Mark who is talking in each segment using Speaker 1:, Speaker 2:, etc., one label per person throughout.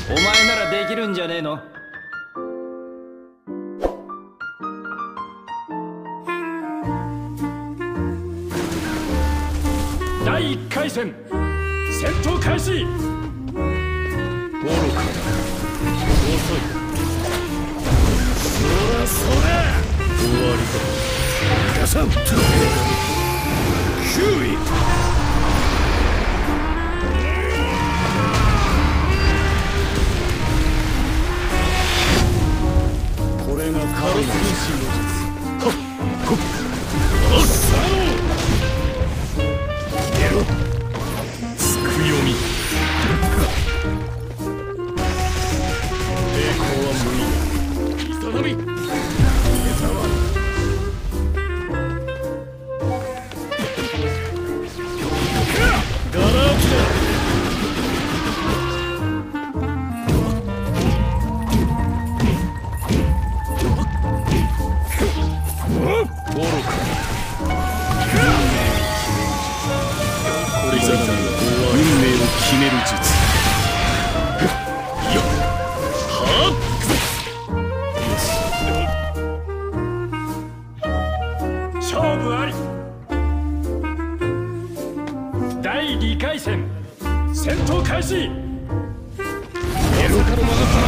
Speaker 1: お前ならできるんじゃねえの？第1回戦戦闘開始。愚かだ、遅い。そら終わりだ。皆さん9位。これがカロス分身の術。はっほっおっさろゲロつくよみ。抵抗は無意味。磯波ガラ空きだ。決める術。よっはっ勝負あり。第2回戦戦闘開始。エロカルマが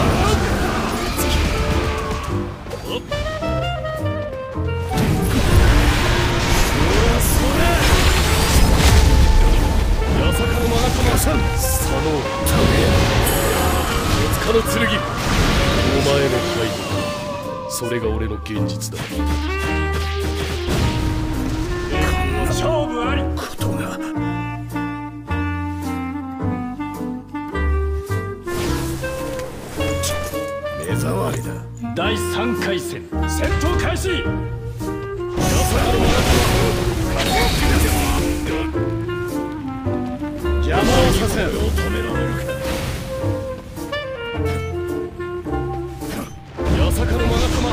Speaker 1: そのため手塚の剣、お前の背後、それが俺の現実だ。勝負あり。ことが目障りだ。第3回戦戦闘開始。邪魔をさせる。止められるか。八坂のマガ様。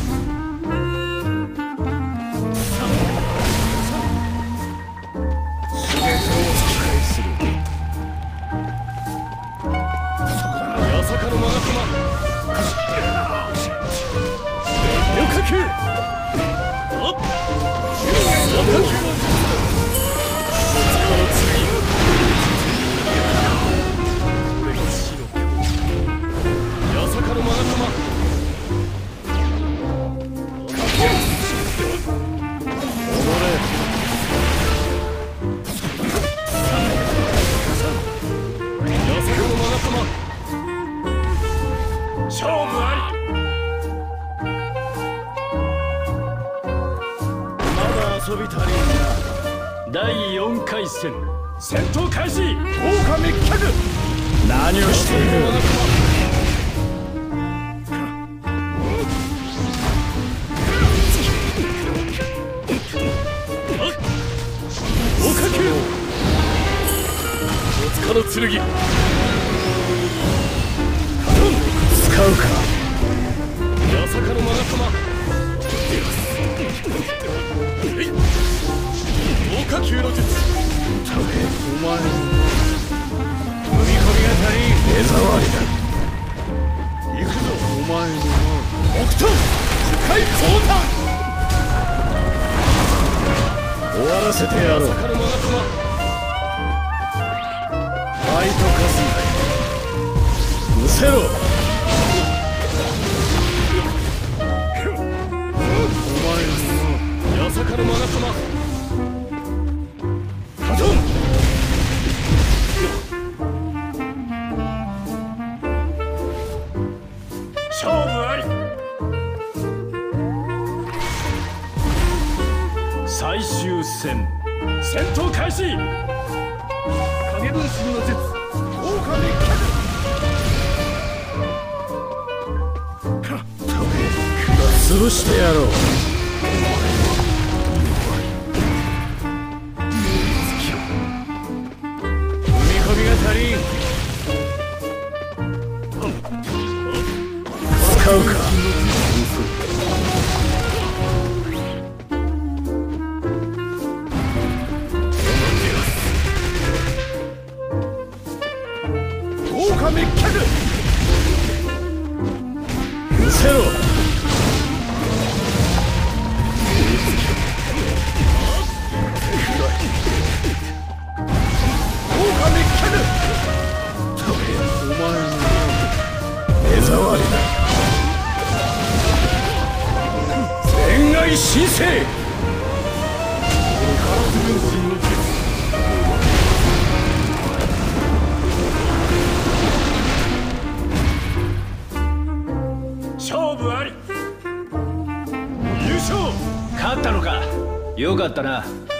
Speaker 1: 全てを返する。八坂のマガ様。よかく。あっ。勝負あり。まだ遊び足りんな。第4回戦戦闘開始。豪華滅却。何をしている。豪華球。戸塚の剣。使うか。八坂のマガ様。豪華球の術。お前の踏み込みが足りん。目障りだ。行くぞ。お前の北斗深い光弾。終わらせてやろう。八坂のマガ様。ファイトカスナイ。失せろ。八坂のマガ様。カトン。勝負あり。最終戦戦闘開始。影分身の術。豪華滅却。潰してやろう。足りん。使うか。豪華滅却。 せろ。お前の目障りだ。天外神聖。勝負あり。優勝。
Speaker 2: 勝ったのか。よかったな。